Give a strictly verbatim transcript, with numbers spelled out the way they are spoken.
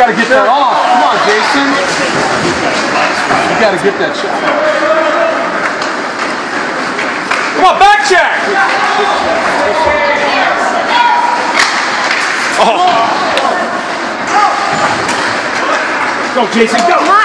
got to get that off. Come on, Jason. You got to get that shot off. Come on, back check. Oh. Go, Jason, go.